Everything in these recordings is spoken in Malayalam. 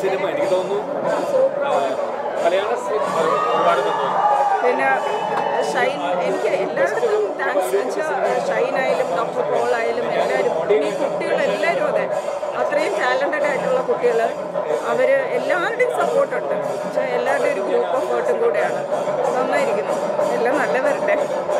സിനിമ എനിക്ക് തോന്നുന്നു മലയാള സിനിമ ഒരുപാട് പിന്നെ ഷൈൻ എനിക്ക് എല്ലായിടത്തും താങ്ക്സ് വെച്ചാൽ ഷൈനായാലും ഡോക്ടർ പോൾ ആയാലും എല്ലാവരും ഈ കുട്ടികളെല്ലാവരും അതെ അത്രയും ടാലൻറ്റഡ് ആയിട്ടുള്ള കുട്ടികൾ അവർ എല്ലാവരുടെയും സപ്പോർട്ടുണ്ട് പക്ഷേ എല്ലാവരുടെയും ഒരു ഗ്രൂപ്പ് ഓഫ് വർട്ടും കൂടെയാണ് നന്നായിരിക്കുന്നു എല്ലാം നല്ല വരട്ടെ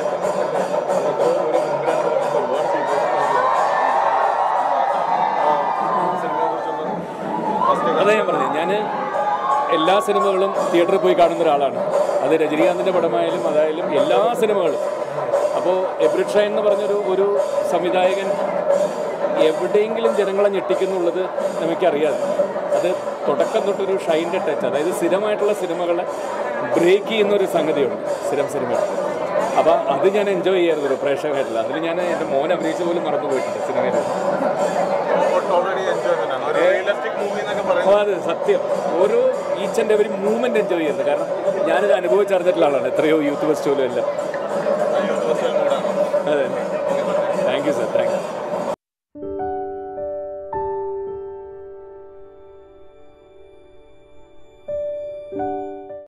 അതെ ഞാൻ പറഞ്ഞു ഞാൻ എല്ലാ സിനിമകളും തിയേറ്ററിൽ പോയി കാണുന്ന ഒരാളാണ് അത് രജനീകാന്തിൻ്റെ പടമായാലും അതായാലും എല്ലാ സിനിമകളും അപ്പോൾ എബ്രിഡ് ഷൈൻ എന്ന് പറഞ്ഞൊരു സംവിധായകൻ എവിടെയെങ്കിലും ജനങ്ങളെ ഞെട്ടിക്കുന്നുള്ളത് നമുക്കറിയാതെ അത് തുടക്കം തൊട്ടൊരു ഷൈൻ്റെ ടച്ച് അതായത് സ്ഥിരമായിട്ടുള്ള സിനിമകളെ ബ്രേക്ക് ചെയ്യുന്നൊരു സംഗതിയുണ്ട് സിനിമ അപ്പോൾ അത് ഞാൻ എൻജോയ് ചെയ്യാറുള്ളൂ പ്രേക്ഷകമായിട്ടുള്ള അതിൽ ഞാൻ എൻ്റെ മോൻ അഭിനയിച്ച പോലും മറന്നു പോയിട്ടുണ്ട് സിനിമയിൽ അത് സത്യം ഓരോ each and every movement enjoy ചെയ്യുന്നത് കാരണം ഞാനിത് അനുഭവിച്ചറിഞ്ഞിട്ടുള്ള ആളാണ് എത്രയോ യൂത്ത് ഫെസ്റ്റിവലും എല്ലാം അതെ